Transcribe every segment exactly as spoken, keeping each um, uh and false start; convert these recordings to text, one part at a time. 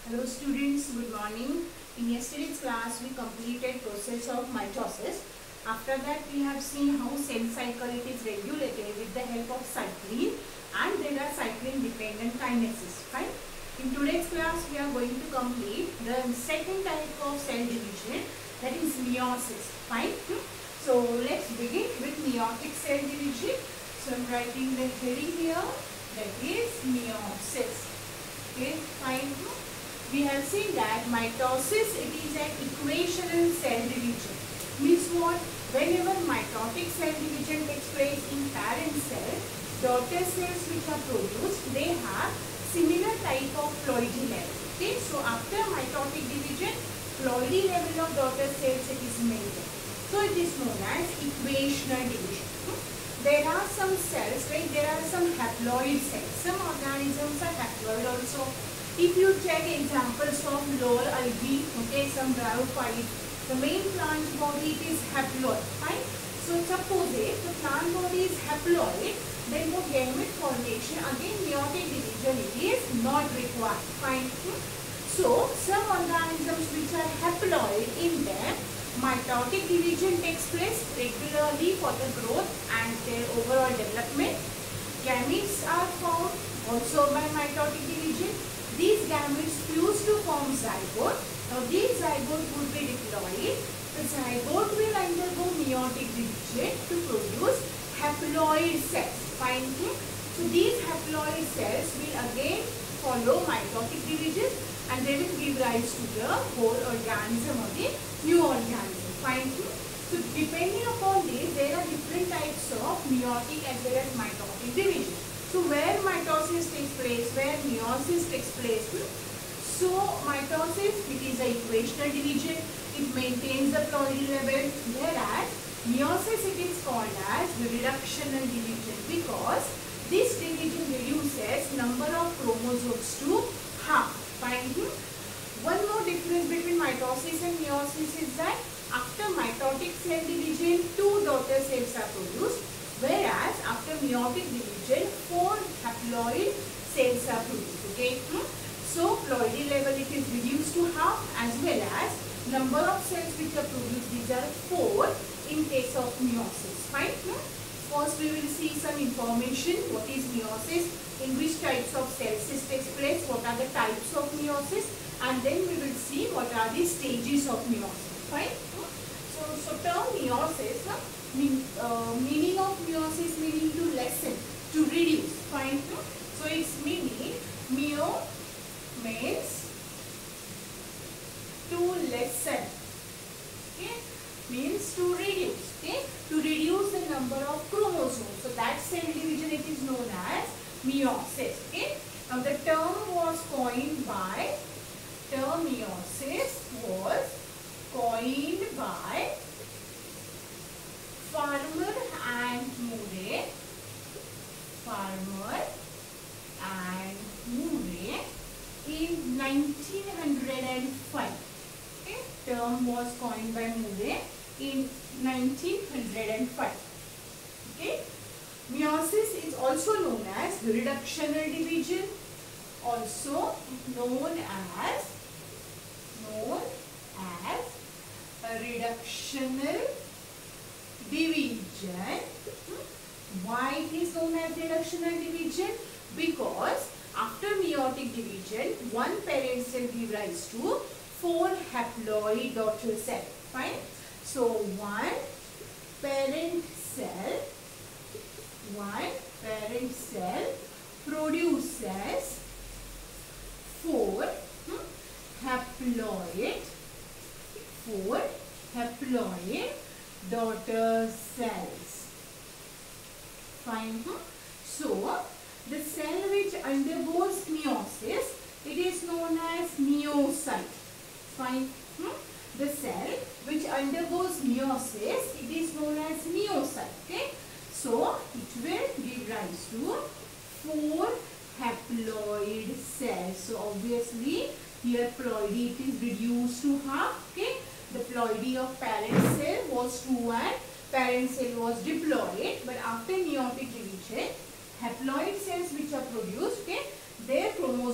Hello students, good morning. In yesterday's class we completed process of mitosis. After that we have seen how cell cycle it is regulated with the help of cyclin, and there are cyclin dependent kinases. Fine. In today's class we are going to complete the second type of cell division, that is meiosis. Fine. So let's begin with meiotic cell division. So I am writing the heading here, that is meiosis. Okay, fine. We have seen that mitosis, it is an equational cell division. Means what? Whenever mitotic cell division takes place in parent cell, daughter cells which are produced, they have similar type of ploidy level. Okay, so after mitotic division, ploidy level of daughter cells it is maintained. So it is known as equational division. There are some cells, like there are some haploid cells. Some organisms are haploid also. If you check examples of lower algae, okay, some bryophytes, the main plant body it is haploid. Fine. So suppose if the plant body is haploid, then for gamete formation, again meiotic division it is not required. Fine. So some organisms which are haploid, in them mitotic division takes place regularly for the growth and their overall development. Gametes are found also by mitotic division. These gametes fuse to form zygote. Now these zygote would be diploid. The zygote will undergo meiotic division to produce haploid cells. Fine. So these haploid cells will again follow mitotic division and they will give rise to the whole organism or the new organism. Fine. So depending upon this, there are different types of meiotic as well as mitotic division. So where mitosis takes place, where meiosis takes place. So mitosis, it is a equational division, it maintains the ploidy level, whereas meiosis it is called as reductional division because this division reduces number of chromosomes to half. Fine. One more difference between mitosis and meiosis is that after mitotic cell division, two daughter cells are produced, whereas after meiotic division, four haploid cells are produced. Okay. So ploidy level it is reduced to half, as well as number of cells which are produced, these are four in case of meiosis. Fine. First we will see some information, what is meiosis, in which types of cells it takes place, what are the types of meiosis, and then we will see what are the stages of meiosis. Fine. So, so term meiosis, uh, mean, uh, meaning of meiosis meaning to lessen, to reduce. Fine. So its meaning, meo means to lessen. Okay, means to reduce. Okay, to reduce the number of chromosomes. So that cell division it is known as meiosis. Okay. Now the term was coined by, term meiosis was coined by Farmer and Murray. Farmer and Murray in nineteen oh five. Okay. Term was coined by Murray in nineteen oh five. Okay. Meiosis is also known as reductional division, also known as known as a reductional division. Why it is known as reductional division? Because after meiotic division, one parent cell gives rise to four haploid daughter cells. Fine. So one parent cell, one parent cell produces four hmm, haploid, four haploid daughter cells. Fine. Hmm? So the cell which undergoes meiosis, it is known as meiocyte. Fine. Hmm? The cell which undergoes meiosis, it is known as meiocyte. Okay. So it will give rise to four haploid cells. So obviously here ploidy it is reduced to half. Okay. The ploidy of parent cell was two and parent cell was diploid, but after meiotic division, haploid cells which are produced, okay, their chromosomes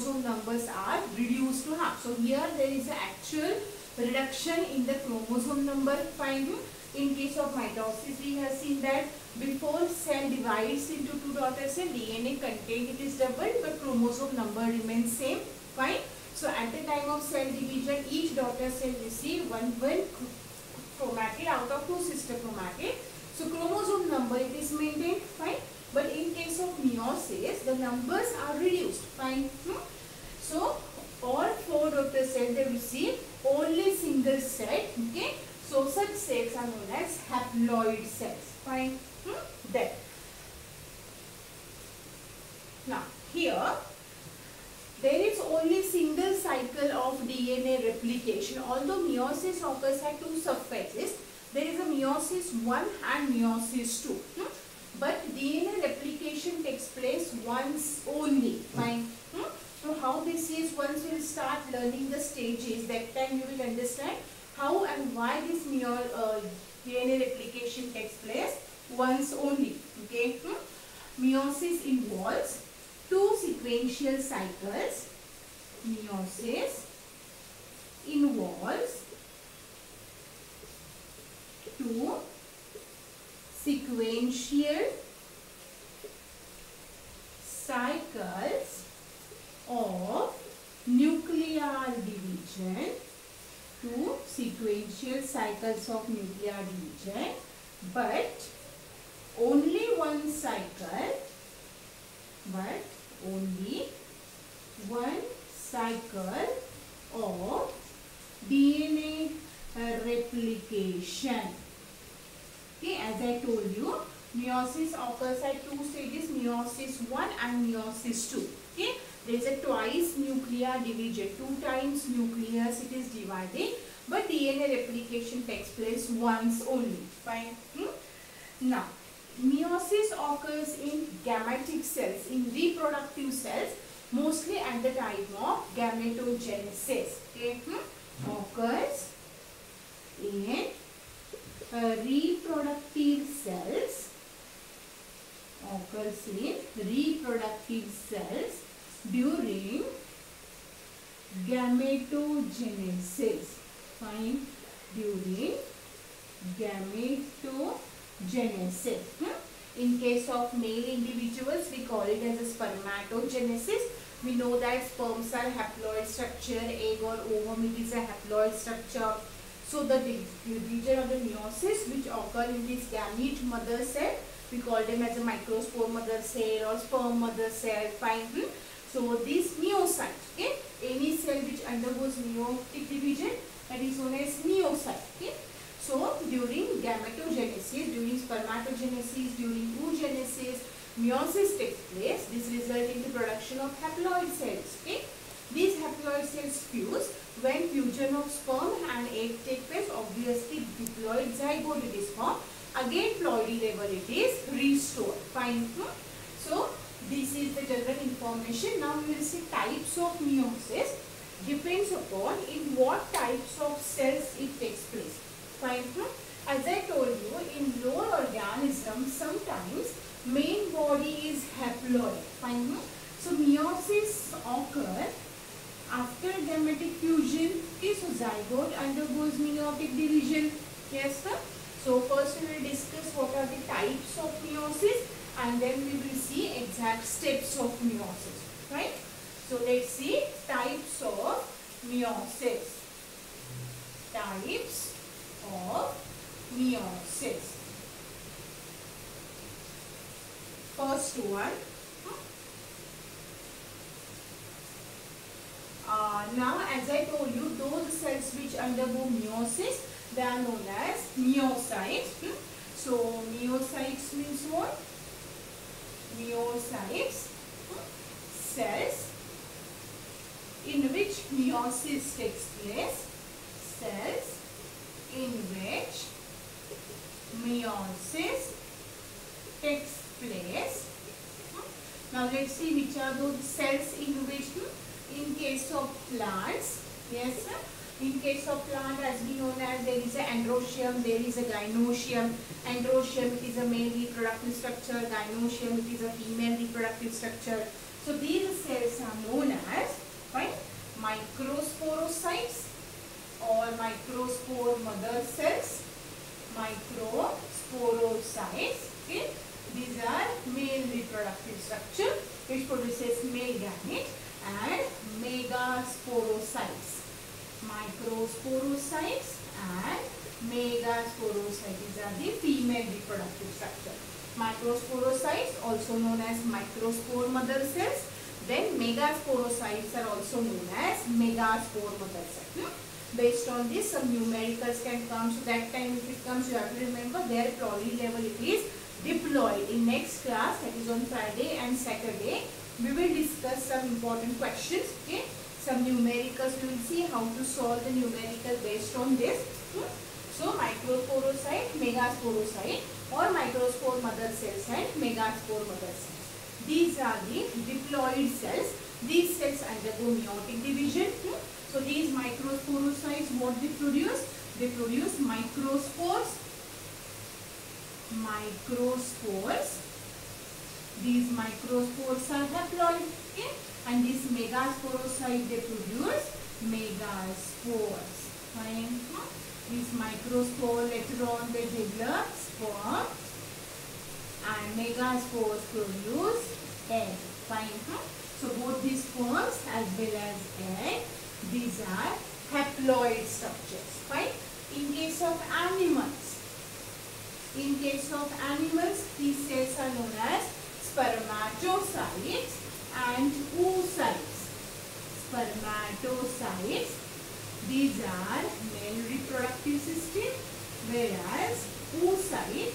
chromosome numbers are reduced to half. So here there is an actual reduction in the chromosome number. Fine. In case of mitosis, we have seen that before cell divides into two daughter cell, D N A content it is doubled, but chromosome number remains same. Fine. So at the time of cell division, each daughter cell receive one one chromatid out of two sister chromatid. So chromosome number it is maintained. Fine. But in case of meiosis, the numbers are reduced. Fine. Hmm? So all four daughter cells they receive only single set. Okay. So such cells are known as haploid cells. Fine. Hmm? Then now here there is only single cycle of D N A replication. Although meiosis occurs at two subphases, there is a meiosis one and meiosis two. Hmm? But D N A replication takes place once only. Fine. Hmm? So how this is, once you will start learning the stages, that time you will understand how and why this meo, uh, D N A replication takes place once only. Okay. Hmm? Meiosis involves two sequential cycles. Meiosis involves two sequential cycles of nuclear division, two sequential cycles of nuclear division, but only one cycle, but only one cycle of D N A uh, replication. Okay, as I told you, meiosis occurs at two stages, meiosis one and meiosis two. Okay, there is a twice nuclear division, two times nucleus it is divided, but D N A replication takes place once only. Fine. Hmm? Now, meiosis occurs in gametic cells, in reproductive cells, mostly at the time of gametogenesis. Okay, hmm? Occurs in uh, reproductive cells, occurs in reproductive cells during gametogenesis. Fine. During gametogenesis. Hmm? In case of male individuals, we call it as a spermatogenesis. We know that sperms are haploid structure, egg or ovum it is a haploid structure. So the region of the meiosis which occur in this gamete mother cell, we call them as a microspore mother cell or sperm mother cell. Fine. Hmm? So this meiocyte, okay, any cell which undergoes meiotic division, that is known as meiocyte. Okay. So during gametogenesis, during spermatogenesis, during oogenesis, meiosis takes place. This results in the production of haploid cells. Okay. These haploid cells fuse. When fusion of sperm and egg take place, obviously diploid zygote it is formed. Again ploidy level it is restored. Fine. Hmm? So this is the general information. Now we will see types of meiosis. Depends upon in what types of cells it takes place. Fine. Hmm? As I told you, in lower organisms sometimes main body is haploid. Fine. Hmm? So meiosis occurs after gametic fusion. Okay, so zygote undergoes meiotic division. Yes, sir. So first we will discuss what are the types of meiosis, and then we will see exact steps of meiosis. Right? So let's see types of meiosis. Types of meiosis. First one. Uh, now, as I told you, those cells which undergo meiosis, they are known as meiocytes. Hmm? So, meiocytes means what? Meiocytes, hmm? cells in which meiosis takes place. Cells in which meiosis takes place. Hmm? Now, let's see which are those cells in which. Hmm? In case of plants, yes, in case of plant, as we know as there is a androecium, there is a gynoecium. Androecium it is a male reproductive structure, gynoecium it is a female reproductive structure. So these cells are known as mother cells, microsporocytes. Okay, these are male reproductive structure which produces male gamete, and megasporocytes, microsporocytes and megasporocytes. These are the female reproductive structure. Microsporocytes, also known as microspore mother cells. Then megasporocytes are also known as megaspore mother cells. Hmm? Based on this, some numericals can come. So that time if it comes, you have to remember their Crawley level it is diploid. In next class, that is on Friday and Saturday, we will discuss some important questions. Okay, some numericals. We will see how to solve the numerical based on this. Hmm? So microsporocyte, megasporocyte, or microspore mother cells and megaspore mother cells. These are the diploid cells. These cells undergo meiotic division. Hmm? So these microsporocytes, what they produce? They produce microspores. Microspores. These microspores are haploid. Okay? And these megasporocytes, they produce megaspores. Fine. Huh? These microspore later on they develop sperm, and megaspores produce egg. Fine. Huh? So both these sperms as well as egg, these are haploid structures. Fine. In case of animals, in case of animals, these cells are known as spermatocytes and oocytes. Spermatocytes, these are male reproductive system, whereas oocyte,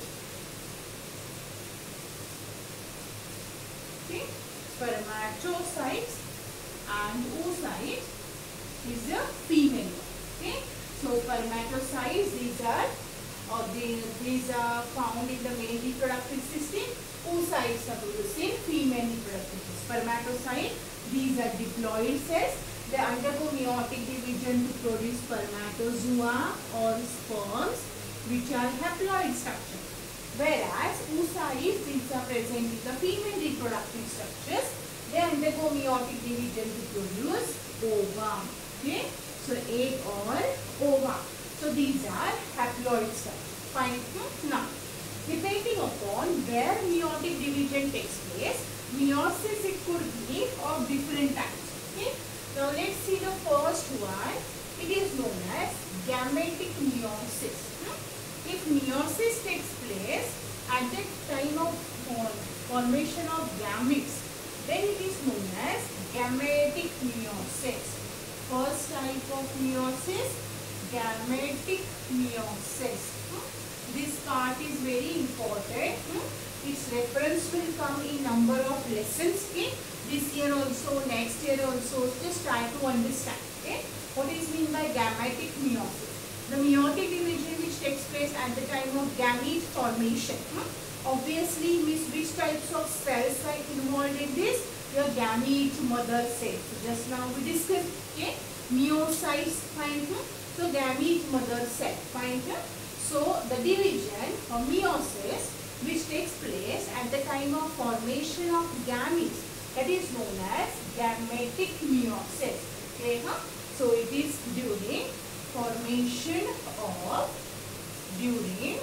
okay, spermatocytes and oocyte is a female one. Okay, so spermatocytes, these are or they, these are found in the male reproductive system. Oocytes are producing female reproductive system. Spermatocyte, these are diploid cells. They undergo meiotic division to produce spermatozoa or sperms, which are haploid structure. Whereas oocytes, these are present in the female reproductive structures. They undergo meiotic division to produce ovum. Okay, so egg or ovum. So these are haploid structures. Fine. Now, depending upon where meiotic division takes place, meiosis it could be of different types. Okay. Now let's see the first one. It is known as gametic meiosis. If meiosis takes place at the time of formation of gametes, then it is known as gametic meiosis. First type of meiosis, gametic meiosis. This part is very important. Its reference will come in number of lessons. Okay? This year also, next year also. Just try to understand. Okay? What is mean by gametic meiosis? The meiotic division which takes place at the time of gamete formation. Obviously, means which types of cells are involved in this? Your gamete mother cells. So just now we discussed. Okay? Meiocytes. Fine. So gamete mother cell. Fine. So the division or meiosis which takes place at the time of formation of gametes, that is known as gametic meiosis. Okay, huh? So it is during formation of during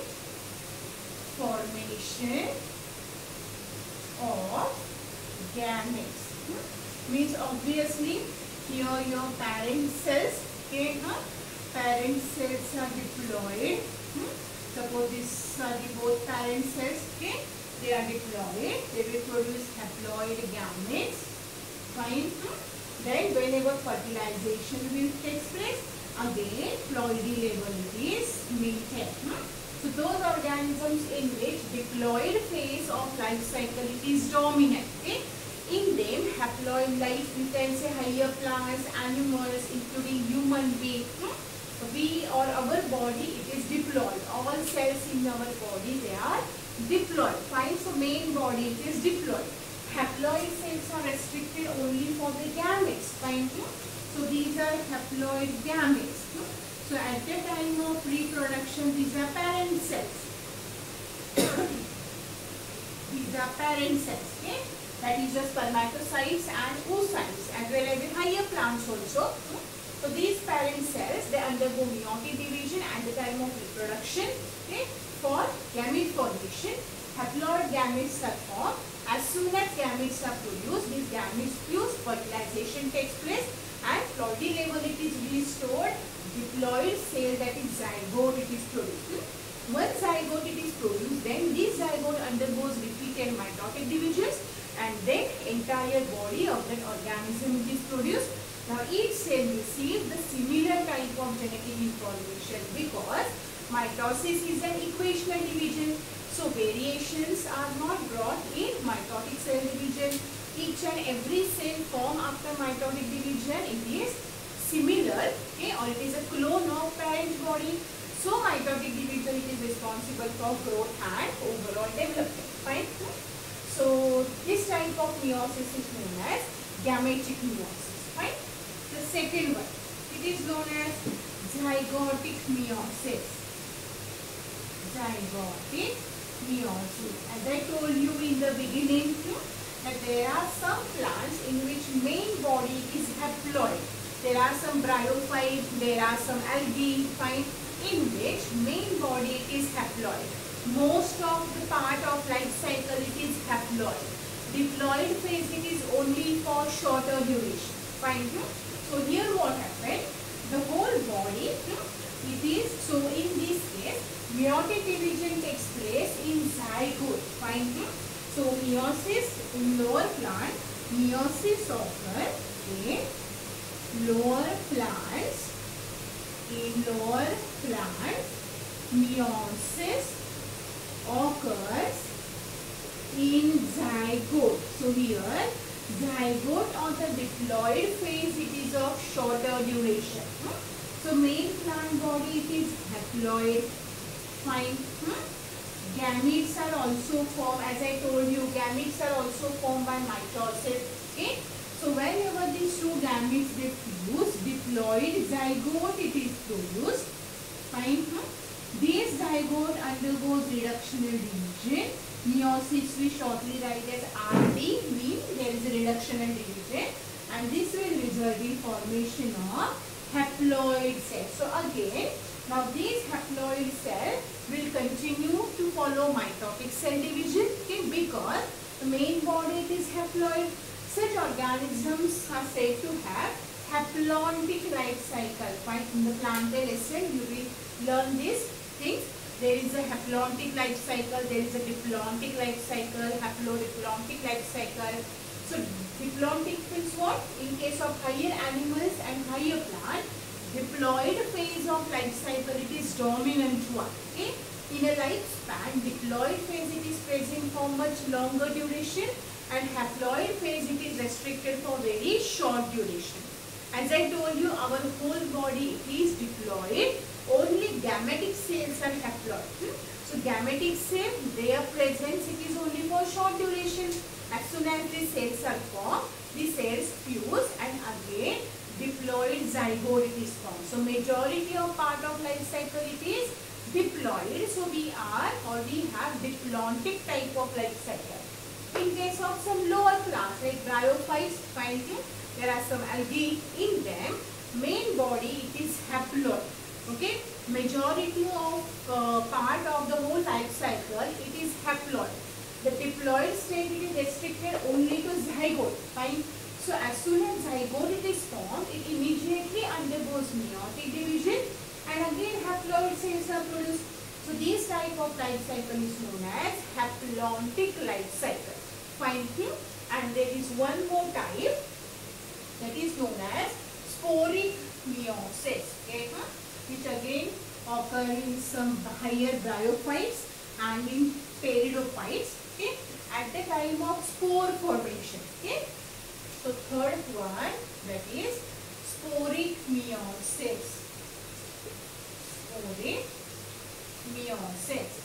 formation of gametes. Hmm? Means obviously here your parent cells. Okay, huh? Parent cells are diploid. Hmm? Suppose these are the both parent cells. Okay, they are diploid. They will produce haploid gametes. Fine. Hmm? Then whenever fertilization will take place, again ploidy level is maintained. Hmm? So those organisms in which diploid phase of life cycle is dominant. Okay? In them, haploid life, you can say higher plants, animals, including human being. Hmm? We or our body, it is diploid. All cells in our body, they are diploid. Fine. So main body, it is diploid. Haploid cells are restricted only for the gametes. Fine. So these are haploid gametes. So at the time of reproduction, these are parent cells. These are parent cells. Okay? That is the spermatocytes and oocytes, as well as the higher plants also. So these parent cells, they undergo meiotic division at the time of reproduction. Okay, for gamete formation, haploid gametes are formed. As soon as gametes are produced, these gametes fuse, fertilization takes place, and ploidy level it is restored. Diploid cell, that is zygote, it is produced. Once zygote it is produced, then this zygote undergoes repeated mitotic divisions, and then entire body of that organism is produced. Now each cell receives the similar type of genetic information because mitosis is an equational division. So variations are not brought in mitotic cell division. Each and every cell formed after mitotic division, it is similar, okay, or it is a clone of parent body. So mitotic division, it is responsible for growth and overall development. Fine. So this type of meiosis is known as gametic meiosis. Fine. The second one, it is known as zygotic meiosis. Zygotic meiosis. As I told you in the beginning, that there are some plants in which main body is haploid. There are some bryophytes, there are some algae, fine, in which main body is haploid. Most of the part of life cycle it is haploid. Diploid phase it is only for shorter duration. Fine. So here what happened? The whole body, it is, so in this case, meiotic division takes place in zygote. Fine. So meiosis in lower plant, meiosis occurs in lower plants, in lower plants, meiosis occurs in zygote. So here, zygote or the diploid phase, it is of shorter duration. Hmm? So main plant body, it is haploid. Fine. Hmm? Gametes are also formed, as I told you, gametes are also formed by mitosis. Okay. So whenever these two gametes they fuse, diploid zygote it is produced. Fine. Hmm? This zygote undergoes reductional division. Meiosis we shortly write as R D, means there is a reductional division, and this will result in formation of haploid cells. So again, now these haploid cells will continue to follow mitotic cell division, okay, because the main body is haploid. Such organisms are said to have haplontic life cycle. Fine. In the plantae lesson, you will learn these things. There is a haplontic life cycle, there is a diplontic life cycle, haplodiplontic life cycle. So diplontic means what? In case of higher animals and higher plant, diploid phase of life cycle, it is dominant one. Okay? In a lifespan, diploid phase it is present for much longer duration, and haploid phase it is restricted for very short duration. As I told you, our whole body is diploid. Only gametic cells are haploid. Hmm? So gametic cell, their presence it is only for short duration. As soon as the cells are formed, the cells fuse, and again diploid zygote it is formed. So majority of part of life cycle it is diploid. So we are or we have diplontic type of life cycle. In case of some lower class like bryophytes, fine, there are some algae in them. Main body it is haploid. Okay, majority of uh, part of the whole life cycle it is haploid. The diploid state it is restricted only to zygote. Fine. So as soon as zygote it is formed, it immediately undergoes meiotic division, and again haploid cells are produced. So this type of life cycle is known as haplontic life cycle. Fine. And there is one more type that is known as sporic meiosis. Okay. Which again occur in some higher bryophytes and in pteridophytes, okay, at the time of spore formation. Okay. So third one, that is sporic meiosis. Sporic meiosis.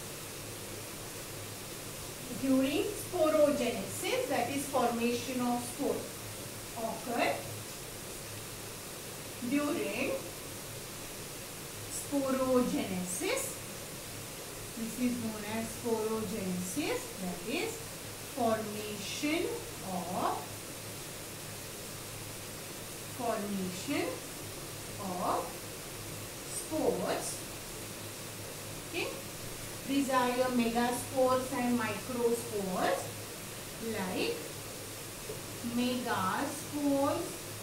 During sporogenesis, that is formation of spore, occur during sporogenesis. This is known as sporogenesis, that is formation of formation of spores. Okay, these are your megaspores and microspores. Like megaspores,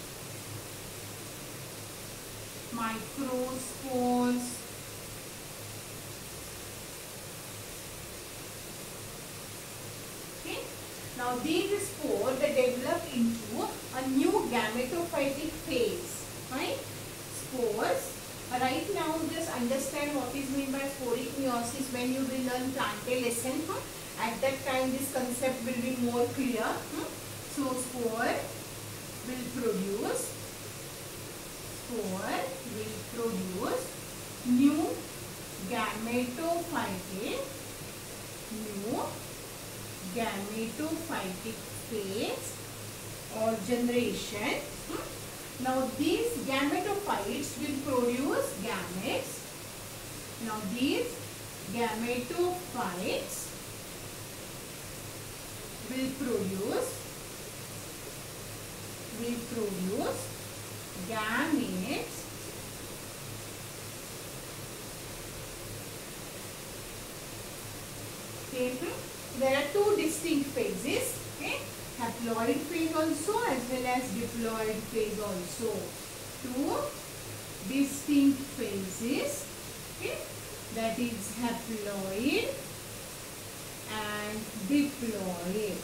microspores, okay. Now these spores they develop into a new gametophytic phase. Right? Spores. Right now, just understand what is meant by sporic meiosis when you will learn Plantae lesson. Huh? At that time, this concept will be more clear. Hmm? So, spore will produce, spore will produce new gametophytic, new gametophytic phase or generation. Hmm? Now, these gametophytes will produce gametes. Now, these gametophytes will produce will produce gametes okay. There are two distinct phases, okay? Haploid phase also as well as diploid phase also. Two distinct phases, okay? That is haploid and diploid.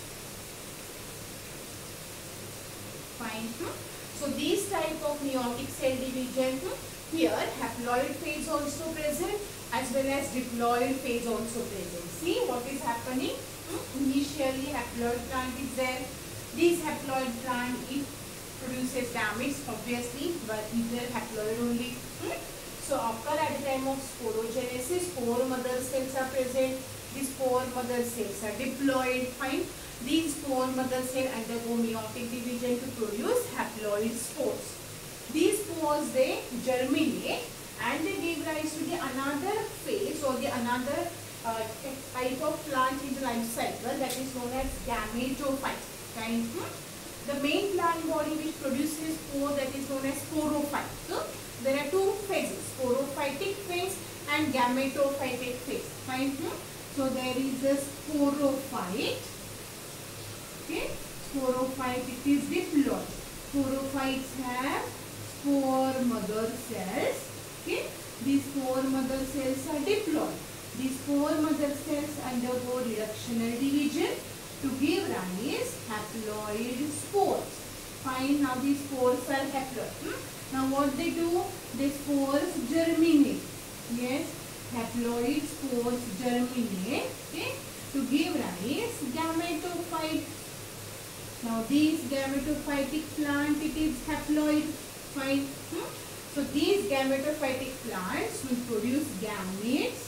Fine. Hmm? So these type of meiotic cell division, hmm? Here haploid phase also present as well as diploid phase also present. See what is happening? Hmm? Initially haploid plant is there. This haploid plant it produces gametes obviously, but either haploid only. Hmm? So occur at the time of sporogenesis, spore mother cells are present. These spore mother cells are diploid. Fine. These spore mother cells undergo meiotic division to produce haploid spores. These spores they germinate and they give rise to the another phase or the another uh, type of plant in the life cycle that is known as gametophyte. Right? Hmm? The main plant body which produces spore that is known as sporophyte. So there are two phases, sporophytic phase and gametophytic phase. Fine. Hmm? So there is a sporophyte. Okay, sporophyte it is diploid. Sporophytes have spore mother cells. Okay, these spore mother cells are diploid. These spore mother cells undergo reductional division to give rise haploid spores. Fine. Now these spores are haploid. Hmm? Now what they do? The spores germinate. Yes, haploid spores germinate. Okay, to give rise gametophyte. Now these gametophytic plant it is haploid. Fine. Hmm? So these gametophytic plants will produce gametes.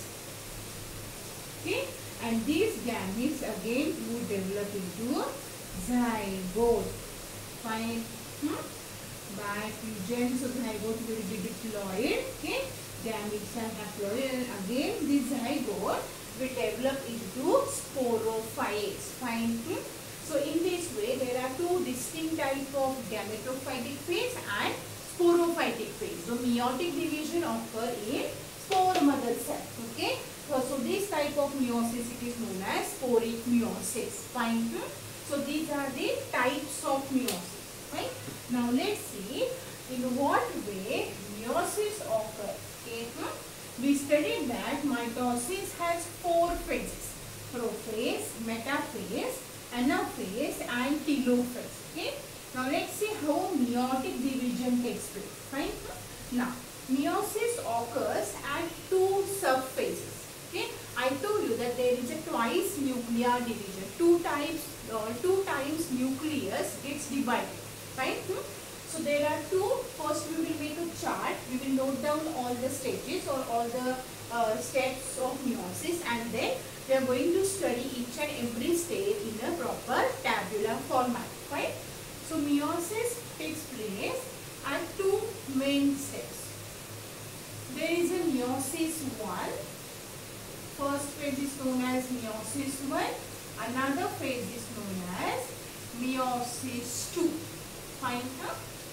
Okay, and these gametes again would develop into zygote. Fine. Hmm? By fusion, so zygote will be diploid. Okay, gametes are haploid, and again this zygote will develop into sporophytes. Fine. Hmm? So in this way, there are two distinct types of gametophytic phase and sporophytic phase. So meiotic division occur in spore mother cell. Okay. So, so this type of meiosis it is known as sporic meiosis. Fine. Hmm? So these are the types of meiosis. Right. Now let's see in what way meiosis occurs. Okay. Hmm? We studied that mitosis has four phases: prophase, metaphase, anaphase and telophase. Okay. Now let's see how meiotic division takes place. Fine. Now meiosis occurs at two subphases. Okay. I told you that there is a twice nuclear division. Two times, uh, two times nucleus gets divided. Right. So there are two. First we will make a chart. We will note down all the stages or all the uh, steps of meiosis, and then we are going to study each and every stage in a proper tabular format. Right. So meiosis takes place at two main steps. There is a meiosis one. First phase is known as meiosis one. Another phase is known as meiosis two. Fine. Huh?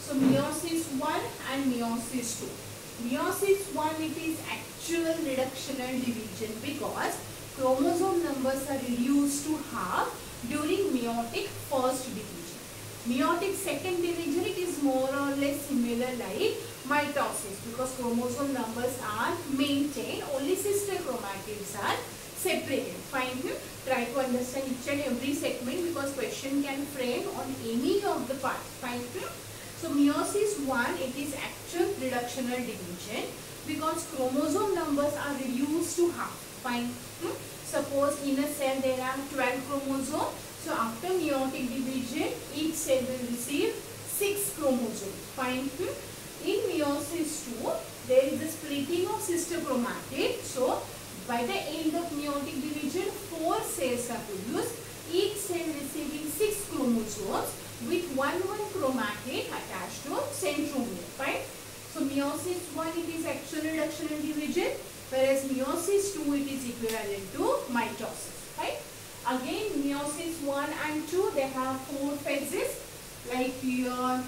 So meiosis one and meiosis two. Meiosis one, it is actual reductional division because chromosome numbers are reduced to half during meiotic first division. Meiotic second division, it is more or less similar like mitosis because chromosome numbers are maintained, only sister chromatids are separated. Fine. Try to understand each and every segment because question can frame on any of the parts. Fine. So meiosis one, it is actual reductional division because chromosome numbers are reduced to half. Fine. Hmm? Suppose in a cell there are twelve chromosomes. So after meiotic division, each cell will receive six chromosomes. Fine. Hmm? In meiosis two, there is a splitting of sister chromatid. So by the end of meiotic division, four cells are produced, each cell receiving six chromosomes with one one chromatid attached to centromere. Fine. So meiosis one, it is actual reductional division, whereas meiosis two, it is equivalent to mitosis. Right? Again, meiosis one and two, they have four phases. Like here,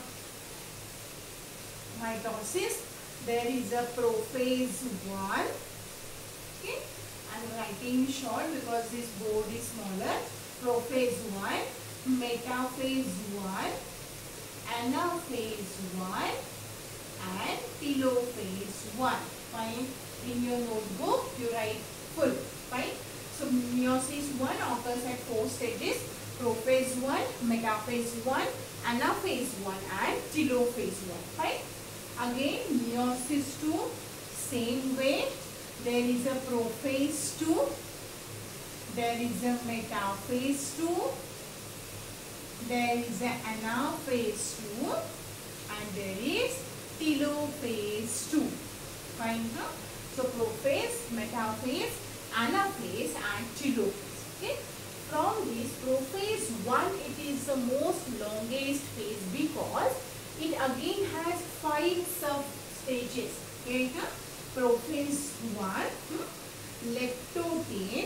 mitosis, there is a prophase one. Okay, I am writing short because this board is smaller. Prophase one, metaphase one, anaphase one, and telophase one. Fine. In your notebook, you write full. Fine. So meiosis one occurs at four stages: prophase one, metaphase one, anaphase one, and telophase one. Fine. Again, meiosis two, same way. There is a prophase two, there is a metaphase two, there is a anaphase two, and there is telophase two. Fine. Huh? So prophase, metaphase, anaphase, and telophase. Okay. From this prophase one, it is the most longest phase because it again has five sub stages. Okay. Huh? Prophase one, hmm, leptotin,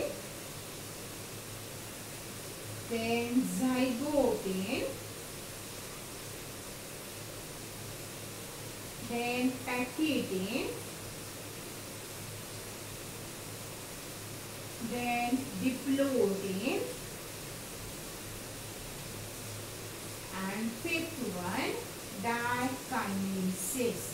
then zygotin, then packaging, then diplotin, and fifth one, dikinesis.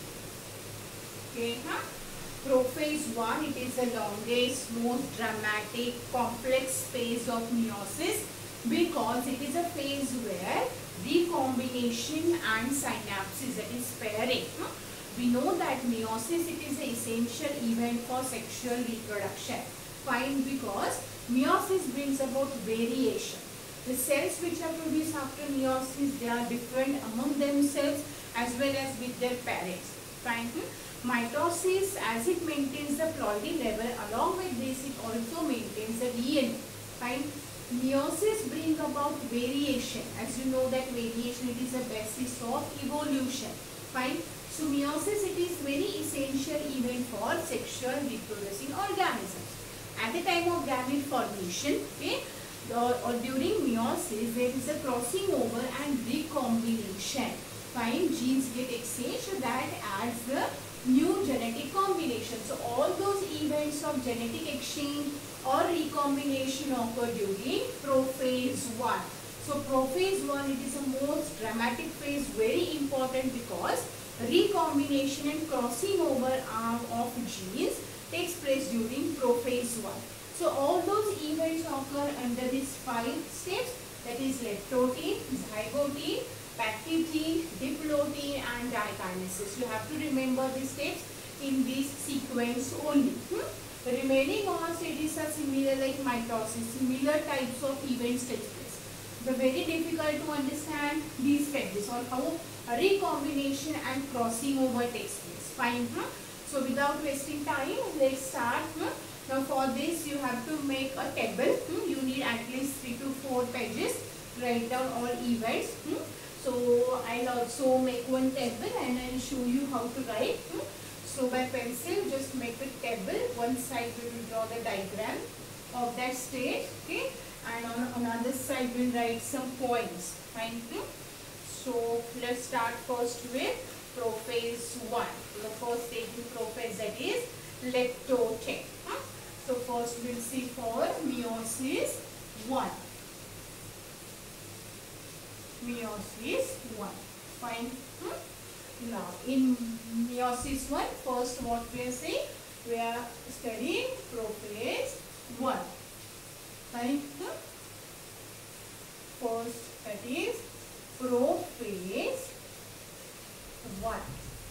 Okay, huh? Prophase one, it is the longest, most dramatic, complex phase of meiosis because it is a phase where recombination and synapses, that is pairing. Huh? We know that meiosis, it is an essential event for sexual reproduction. Fine, because meiosis brings about variation. The cells which are produced after meiosis, they are different among themselves as well as with their parents. Fine. Mitosis, as it maintains the ploidy level, along with this it also maintains the D N A. Fine. Meiosis brings about variation. As you know that variation, it is the basis of evolution. Fine. So meiosis, it is very essential event for sexual reproducing organisms. At the time of gamete formation, okay, or, or during meiosis, there is a crossing over and recombination. Fine. Genes get exchanged, so that adds the new genetic combination. So all those events of genetic exchange or recombination occur during prophase one. So prophase one, it is the most dramatic phase, very important because recombination and crossing over of genes takes place during prophase one. So all those events occur under these five steps, that is leptotin, zygotin, packaging, diplotin, and dikinesis. You have to remember these steps in this sequence only. Hmm? The remaining all stages are similar like mitosis, similar types of events take place. The very difficult to understand these phases or how recombination and crossing over takes place. Fine. Huh? So without wasting time, let's start. Huh? Now for this you have to make a table. Hmm? You need at least three to four pages. Write down all events. Hmm? So I'll also make one table and I'll show you how to write. Hmm? So by pencil, just make a table. One side we will draw the diagram of that state, okay, and on another side we'll write some points. Fine. So let's start first with prophase one. The first stage in prophase, that is leptotem. Huh? So first we'll see for meiosis one. Meiosis one. Fine. Hmm? Now in meiosis one, first what we are saying? We are studying prophase one. Fine. Hmm? First, that is prophase one.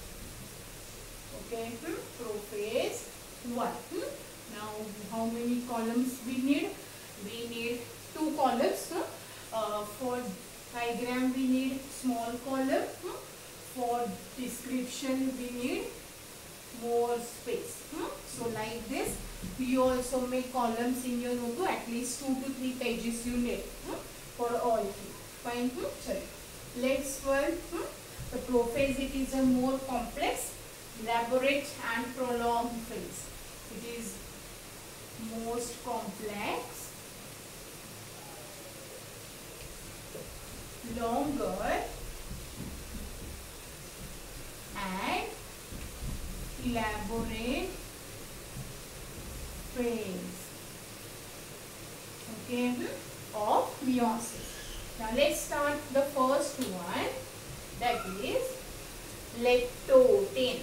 Okay, hmm? Prophase one. Hmm? Now, how many columns we need? We need two columns. Huh? Uh, for diagram, we need small column. Hmm? For description, we need more space. Hmm? So, like this, you also make columns in your notebook. At least two to three pages you need. Hmm? For all three. Fine. Hmm? Sorry. Let's first, hmm? The prophase, it is a more complex, elaborate and prolonged phase. It is most complex, longer and elaborate phase. Okay, of meiosis. Now let's start the first one, that is leptotem.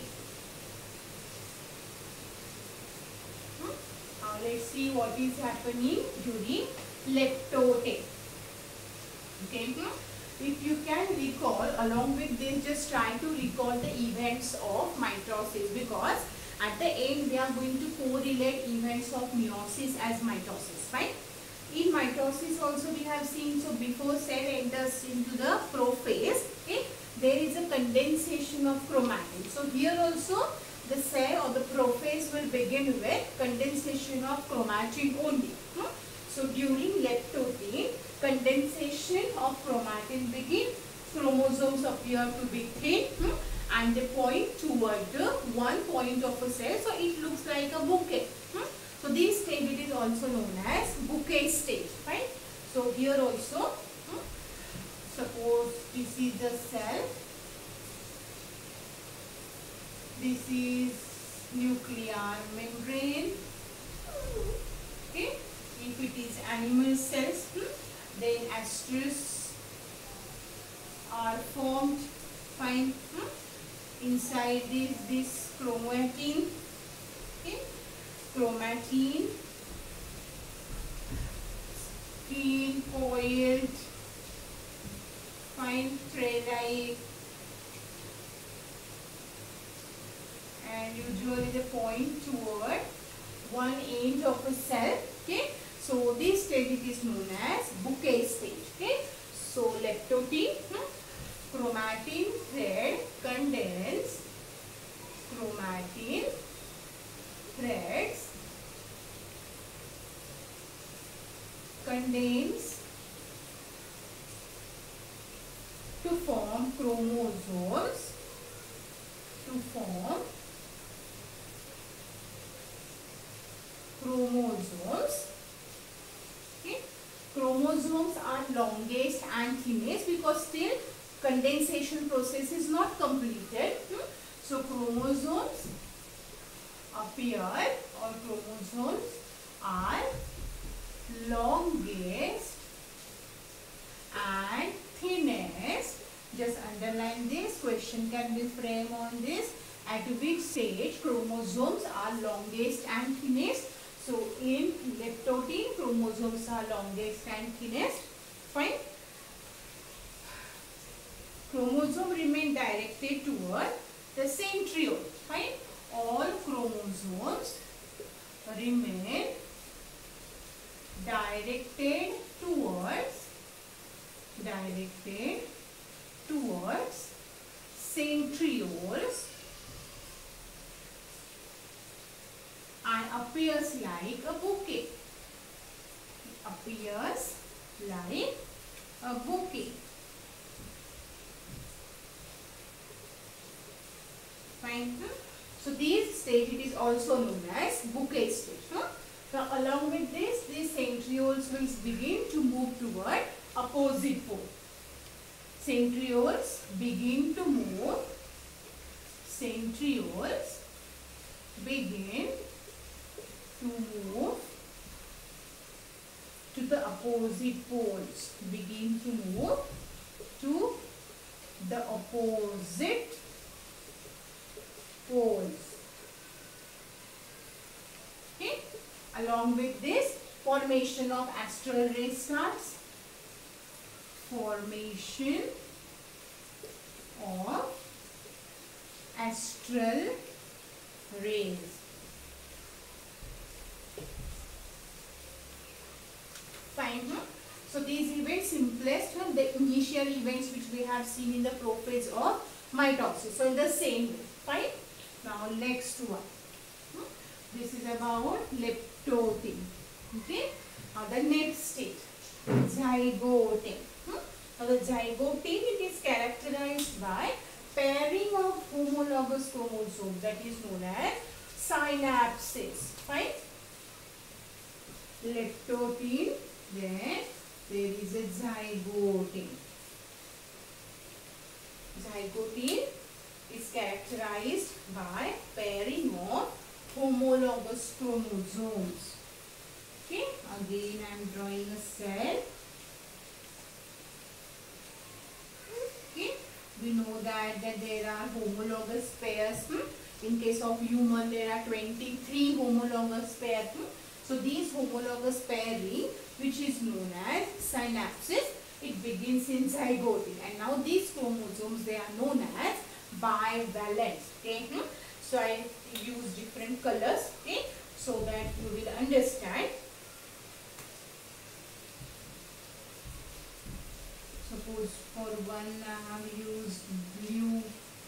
Hmm? Now let's see what is happening during leptotem. Okay, hmm? If you can recall, along with this, just try to recall the events of mitosis, because at the end we are going to correlate events of meiosis as mitosis, right? In mitosis also we have seen, so before cell enters into the prophase, okay, there is a condensation of chromatin. So here also the cell or the prophase will begin with condensation of chromatin only. Hmm? So during leptotem, condensation of chromatin begins, chromosomes appear to be thin, hmm? and they point toward the one point of a cell, so it looks like a bouquet. Hmm? So this stage, it is also known as bouquet stage, right? So here also, hmm, suppose this is the cell, this is nuclear membrane, okay? If it is animal cells, hmm, then asterisk are formed, fine. Hmm? Inside this, this chromatin, okay? Chromatin, skin coiled, fine, thread-like, and usually they point toward one end of a cell. Okay, so this stage, it is known as bouquet stage. Okay, so leptotem, hmm? Chromatin thread condense, chromatin threads condense to form chromosomes, to form chromosomes. Okay, chromosomes are longest and thinnest because still condensation process is not completed. Hmm? So chromosomes appear, or chromosomes are longest and thinnest. Just underline this. Question can be framed on this. At which stage chromosomes are longest and thinnest? So in leptotem, chromosomes are longest and thinnest. Fine. Chromosome remain directed toward the centriole. Fine. All chromosomes remain directed towards directed towards centrioles and appears like a bouquet. It appears like a bouquet. Fine. So this stage, it is also known as bouquet stage. Huh? Now along with this, these centrioles will begin to move toward opposite pole. centrioles begin to move. Centrioles begin to move to the opposite poles. Begin to move to the opposite poles. Okay. Along with this, formation of astral rays starts. Formation of astral rays. Fine. Huh? So these events simplest huh? the initial events which we have seen in the prophase of mitosis. So in the same way. Fine. Now next one. Hmm? This is about leptoting. Okay. Now the next stage, zygoting. Hmm? Now the zygoting, it is characterized by pairing of homologous chromosomes, that is known as synapses. Fine. Leptoting, then there is a zygoting. Zygoting is characterized by pairing of homologous chromosomes. Okay, again I am drawing a cell. Okay, we know that, that there are homologous pairs. Hmm? In case of human, there are twenty-three homologous pairs. Hmm? So these homologous pairing, which is known as synapses, it begins in zygoting. And now these chromosomes, they are known as bivalent. Okay, hmm? So I use different colors. Okay, so that you will understand. Suppose for one I have used blue.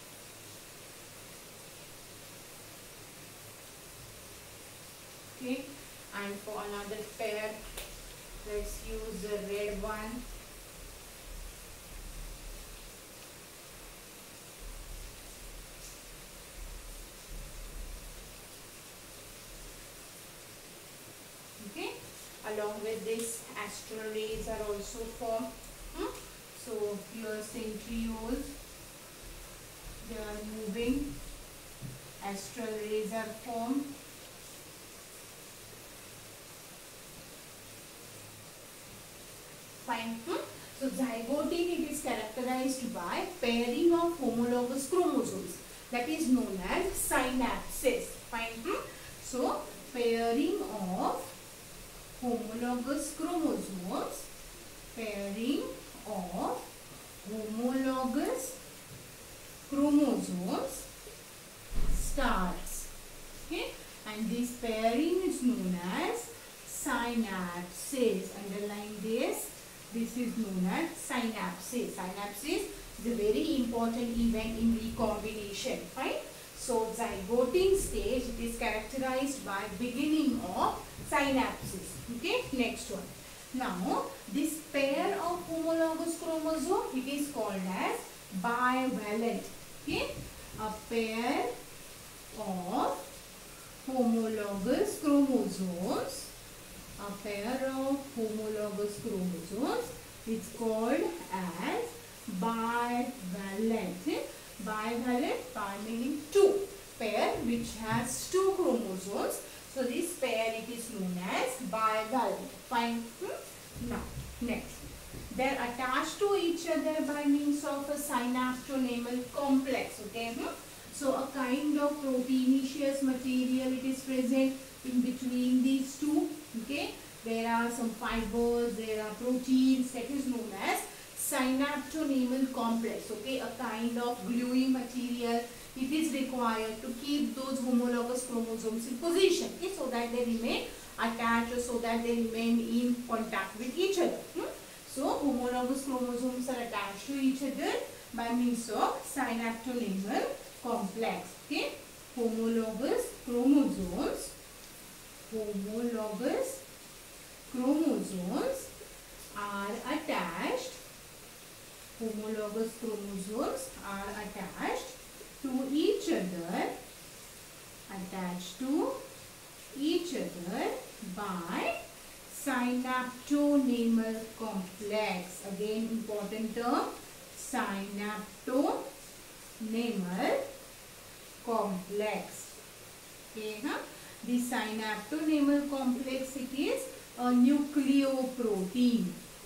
Okay, and for another pair, let's use the red one. Okay, along with this, astral rays are also formed. Hmm? So here centrioles, they are moving, astral rays are formed. Fine. Hmm? So zygoting, it is characterized by pairing of homologous chromosomes, that is known as synapses. Fine. Hmm? So pairing of homologous chromosomes, pairing of homologous chromosomes starts. Okay, and this pairing is known as synapses. Underline this. This is known as synapses. Synapses is a very important event in recombination. Fine. So zygoting stage, it is characterized by beginning of synapses. Okay, next one. Now, this pair of homologous chromosome, it is called as bivalent. Okay, a pair of homologous chromosomes, a pair of homologous chromosomes is called as bivalent. Bivalent, bi meaning two, pair which has two chromosomes. So this pair, it is known as bivalent. Fine. Hmm? Now, next. They are attached to each other by means of a synaptonemal complex. Okay. Hmm? So a kind of proteinaceous material, it is present in between these two. Okay. There are some fibers, there are proteins, that is known as synaptonemal complex. Okay. A kind of gluing material. It is required to keep those homologous chromosomes in position, okay, so that they remain attached or so that they remain in contact with each other. Hmm? So homologous chromosomes are attached to each other by means of synaptonemal complex. Okay, homologous chromosomes, homologous chromosomes are attached. Homologous chromosomes are attached to each other, attached to each other by synaptonemal complex. Again, important term, synaptonemal complex. Okay, huh? The synaptonemal complex, it is a nucleoprotein.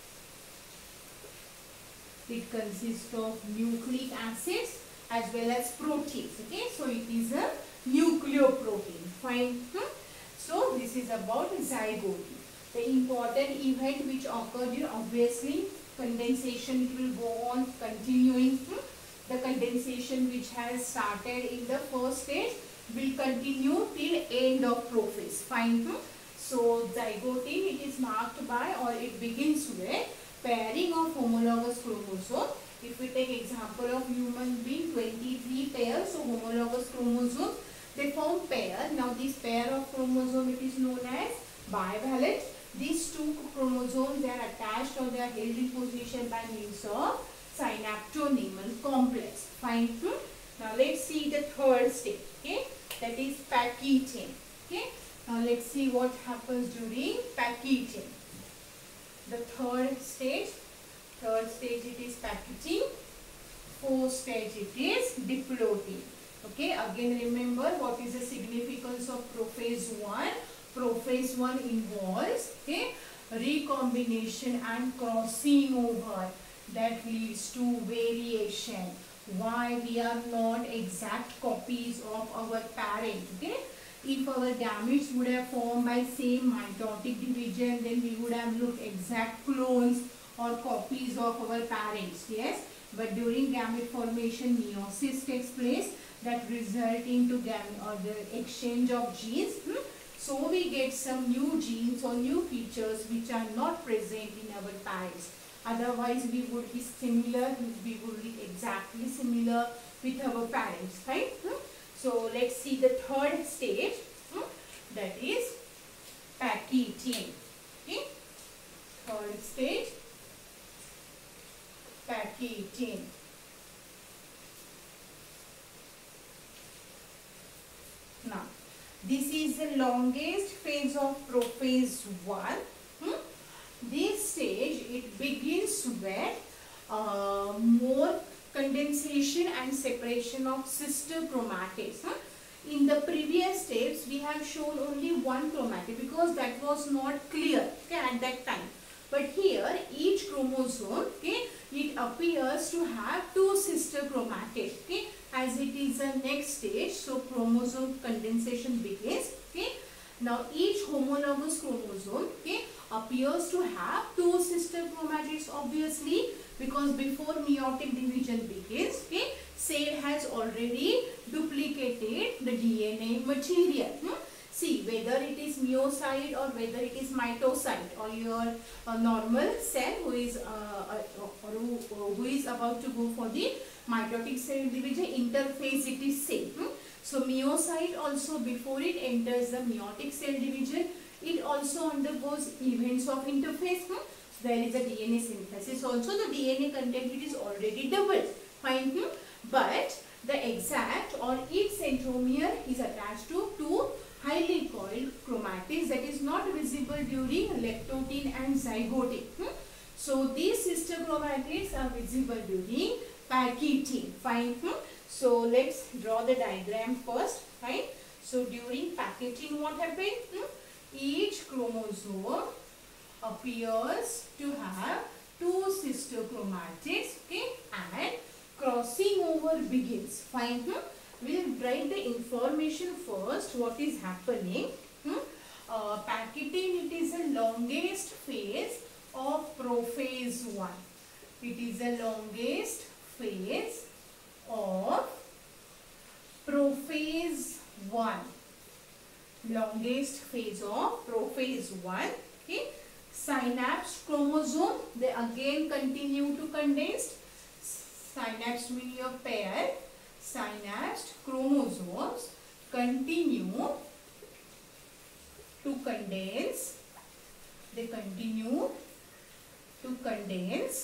It consists of nucleic acids as well as proteins. Okay, so it is a nucleoprotein. Fine. Hmm? So this is about zygote. The important event which occurred here, obviously condensation, it will go on continuing. Hmm? The condensation which has started in the first stage will continue till end of prophase. Fine. Hmm? So zygote, it is marked by, or it begins with pairing of homologous chromosome. If we take example of human being, twenty-three pairs, so homologous chromosomes, they form pair. Now this pair of chromosome, it is known as bivalent. These two chromosomes, they are attached or they are held in position by means of synaptonemal complex. Fine. Hmm? Now let's see the third stage. Okay, that is packaging. Okay, now let's see what happens during packaging. The third stage, third stage it is packaging. Fourth stage it is diploting. Okay, again remember what is the significance of prophase one. Prophase one involves, okay, recombination and crossing over that leads to variation. Why? We are not exact copies of our parent. Okay, if our gametes would have formed by same mitotic division, then we would have looked exact clones or copies of our parents. Yes, but during gamete formation, meiosis takes place that result into gamete or the exchange of genes. Hmm? So we get some new genes or new features which are not present in our parents. Otherwise we would be similar, we would be exactly similar with our parents, right? Hmm? So let's see the third stage, hmm? That is packaging. Okay? Third stage, packaging. Now this is the longest phase of prophase one. Hmm? This stage, it begins with uh, more condensation and separation of sister chromatids. Huh? In the previous steps, we have shown only one chromatid because that was not clear, okay, at that time. But here, each chromosome, okay, it appears to have two sister chromatids. Okay, as it is the next stage, so chromosome condensation begins. Okay, now each homologous chromosome, okay, appears to have two sister chromatids, obviously, because before meiotic division begins, okay, cell has already duplicated the D N A material. Hmm? See, whether it is myocyte or whether it is mitocyte or your uh, normal cell who is uh, uh, or who, who is about to go for the mitotic cell division interphase, it is same. Hmm? So myocyte also, before it enters the meiotic cell division, it also undergoes events of interphase. Hmm? There is a D N A synthesis also. The D N A content, it is already doubled. Fine. Hmm? But the exact or its centromere is attached to two highly coiled chromatids that is not visible during leptotin and zygote. Hmm? So these sister chromatids are visible during packaging. Fine. Hmm? So let's draw the diagram first. Fine. So during packaging, what happened? Hmm? Each chromosome appears to have two sister chromatids, okay, and crossing over begins. Fine. Hmm? We'll write the information first. What is happening? Hmm? Uh, packaging, it is the longest phase of prophase one. It is the longest phase of prophase one. Longest phase of prophase one. Okay. Synapse chromosome, they again continue to condense. Synapse meaning a pair. Synapsed chromosomes continue to condense. They continue to condense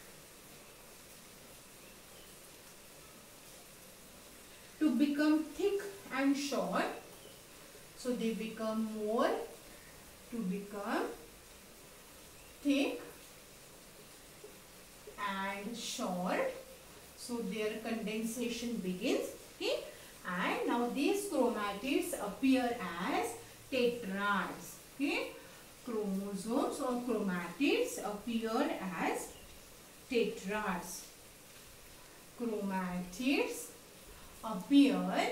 to become thick and short. So they become more to become thick and short. So their condensation begins. Okay, and now these chromatids appear as tetrads. Okay, chromosomes or chromatids appear as tetrads. Chromatids appear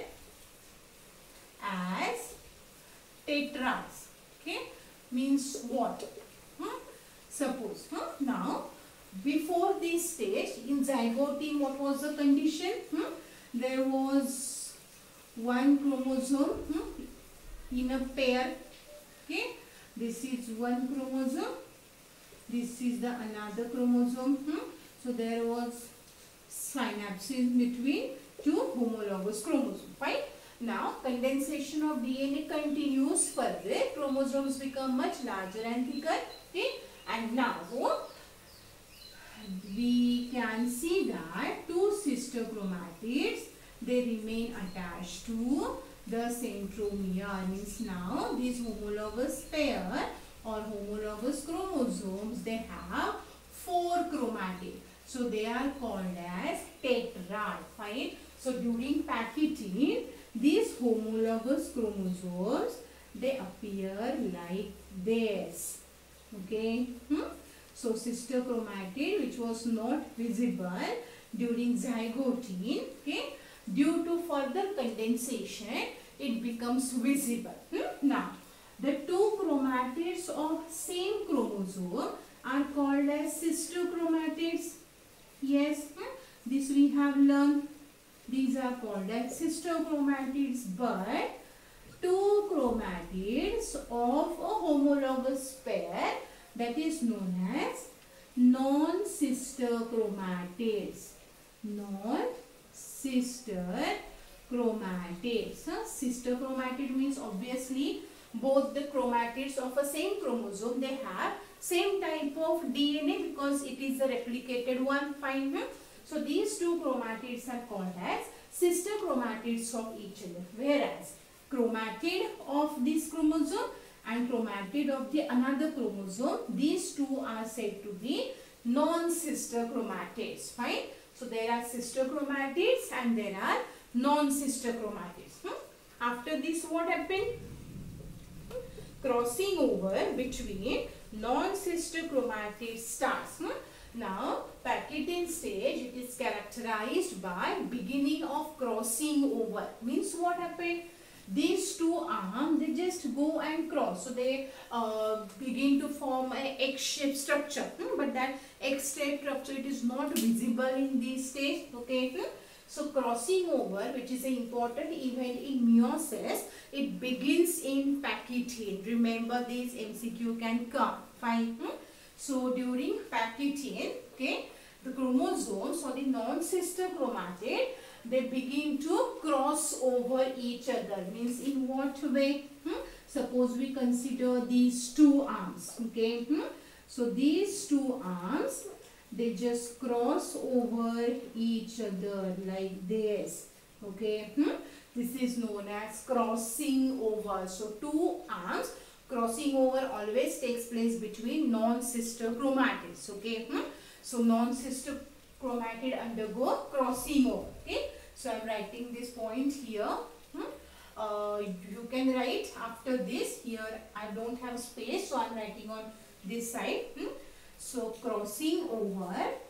as tetrads. Okay, means what? Hmm? Suppose huh? Now before this stage in zygote, what was the condition? Hmm? There was one chromosome hmm? in a pair. Okay, this is one chromosome. This is the another chromosome. Hmm? So there was synapses between two homologous chromosomes. Fine. Now condensation of D N A continues further. Chromosomes become much larger and thicker. Okay, and now we can see that two sister chromatids, they remain attached to the centromere. Means now this homologous pair or homologous chromosomes, they have four chromatids. So they are called as tetrad. Fine. So during packaging, these homologous chromosomes, they appear like this. Okay. Hmm? So sister chromatid, which was not visible during zygote, okay, due to further condensation, it becomes visible. Hmm? Now, the two chromatids of same chromosome are called as sister chromatids. Yes, hmm? This we have learned. These are called as sister chromatids, but two chromatids of a homologous pair, that is known as non-sister chromatids. Non-sister chromatids. Huh? Sister chromatid means obviously both the chromatids of a same chromosome, they have same type of D N A because it is the replicated one. Fine. Huh? So these two chromatids are called as sister chromatids of each other. Whereas chromatid of this chromosome and chromatid of the another chromosome, these two are said to be non-sister chromatids. Fine. So there are sister chromatids and there are non-sister chromatids. Hmm? After this, what happened? Crossing over between non-sister chromatids starts. Hmm? Now, packaging stage, it is characterized by beginning of crossing over. Means what happened? These two arms, they just go and cross. So they uh, begin to form a X-shaped structure. Hmm? But that X-shaped structure, it is not visible in this stage. Okay. Hmm? So crossing over, which is an important event in meiosis, it begins in packaging. Remember, this M C Q can come. Fine. Hmm? So during packaging, okay, the chromosomes or the non-sister chromatid, they begin to cross over each other. Means in what way? Hmm? Suppose we consider these two arms. Okay. Hmm? So these two arms, they just cross over each other like this. Okay. Hmm? This is known as crossing over. So two arms crossing over always takes place between non-sister chromatids. Okay. Hmm? So non-sister chromatid undergo crossing over. Okay. So I am writing this point here. Hmm? Uh, you can write after this. Here I don't have space, so I am writing on this side. Hmm? So crossing over,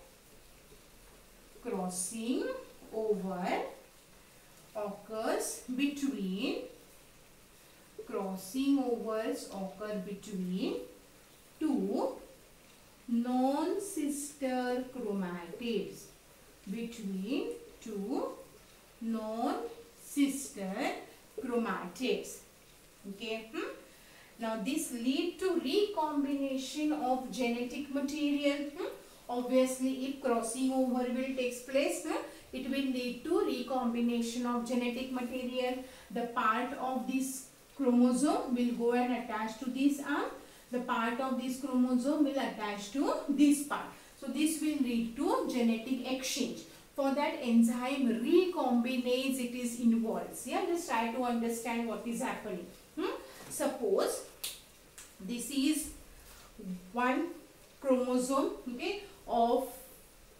crossing over occurs between, crossing overs occur between two non-sister chromatids, between two non-sister chromatids. Okay. Hmm? Now this lead to recombination of genetic material. Hmm? Obviously, if crossing over will take place, hmm? it will lead to recombination of genetic material. The part of this chromosome will go and attach to this arm. The part of this chromosome will attach to this part. So this will lead to genetic exchange. For that, enzyme recombinase it is involved. Yeah, just try to understand what is happening. Hmm? Suppose this is one chromosome, okay, of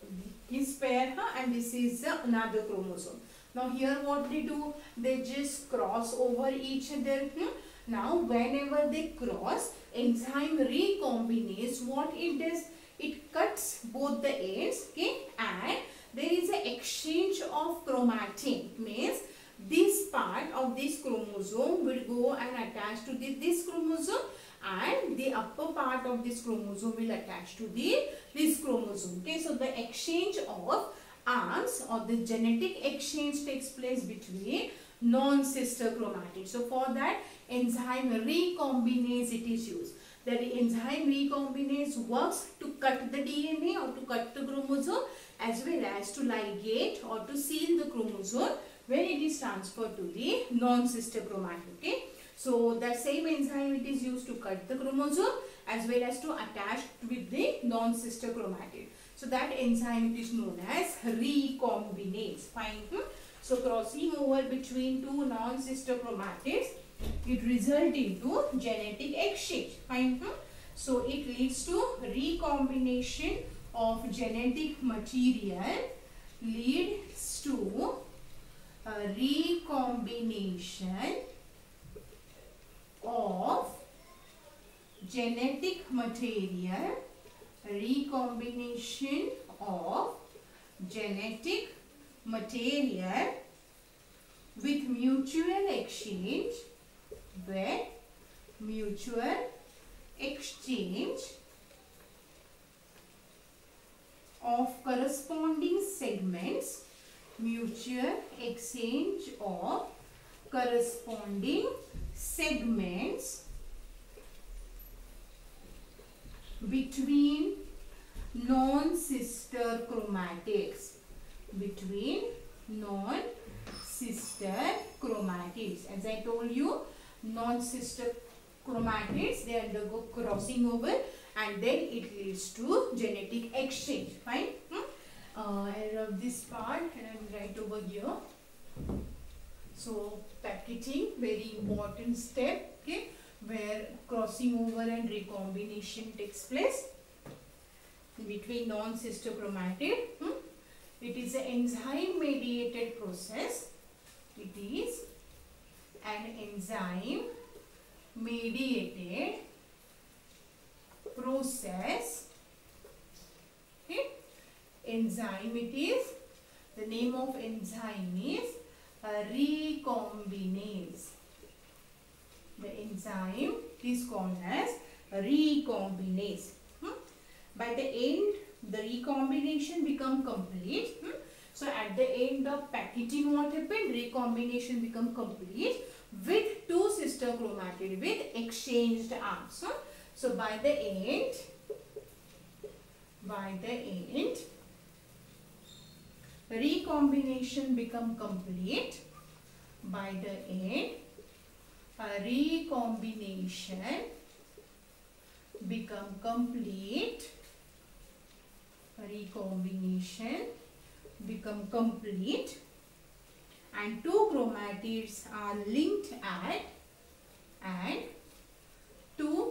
his pair, huh? And this is uh, another chromosome. Now here what they do, they just cross over each other. Hmm? Now whenever they cross, enzyme recombinase, what it does, it cuts both the ends, okay, and there is an exchange of chromatin, means this part of this chromosome will go and attach to the, this chromosome, and the upper part of this chromosome will attach to the this chromosome. Okay, so the exchange of arms or the genetic exchange takes place between non-sister chromatids. So for that, enzyme recombinase it is used. The enzyme recombinase works to cut the D N A or to cut the chromosome, as well as to ligate or to seal the chromosome when it is transferred to the non-sister chromatid. Okay, so the same enzyme it is used to cut the chromosome as well as to attach with the non-sister chromatid. So that enzyme it is known as recombinase. Fine. Hmm? So crossing over between two non-sister chromatids, it results into genetic exchange. Fine. Hmm? So it leads to recombination of genetic material, leads to a recombination of genetic material, recombination of genetic material with mutual exchange, with mutual exchange of corresponding segments, mutual exchange of corresponding segments between non-sister chromatids, between non-sister chromatids. As I told you, non-sister chromatids, they undergo crossing over and then it leads to genetic exchange. Fine. Hmm? Uh, I rub this part and I will write over here. So packaging, very important step, okay, where crossing over and recombination takes place between non-sister chromatid. Hmm? It is an enzyme mediated process. It is an enzyme mediated process. Okay. Enzyme it is, the name of enzyme is a recombinase. The enzyme is called as a recombinase. Hmm? By the end, the recombination become complete. Hmm? So at the end of packaging, what happened? Recombination become complete with two sister chromatid with exchanged arms. Huh? So by the end, by the end, recombination become complete. By the end, a recombination become complete. A recombination become complete, and two chromatids are linked at and two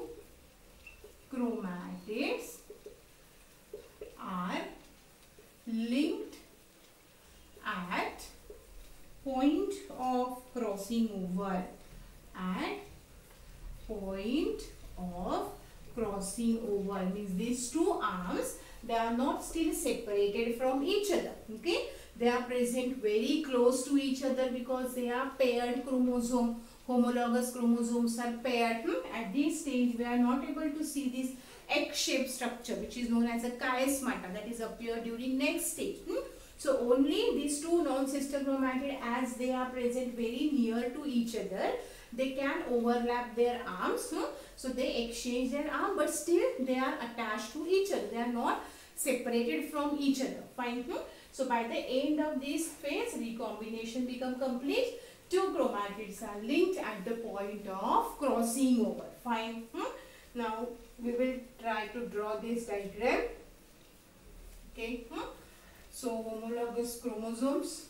chromatids are linked at point of crossing over, at point of crossing over means these two arms, they are not still separated from each other. Okay, they are present very close to each other because they are paired chromosome. Homologous chromosomes are paired. Hmm? At this stage, we are not able to see this egg-shaped structure, which is known as a chiasmata, that is appear during next stage. Hmm? So only these two non-sister chromatid, as they are present very near to each other, they can overlap their arms. Hmm? So they exchange their arm, but still they are attached to each other. They are not separated from each other. Fine. Hmm? So by the end of this phase, recombination become complete. Two chromatids are linked at the point of crossing over. Fine. Hmm? Now we will try to draw this diagram. Okay. Hmm? So homologous chromosomes.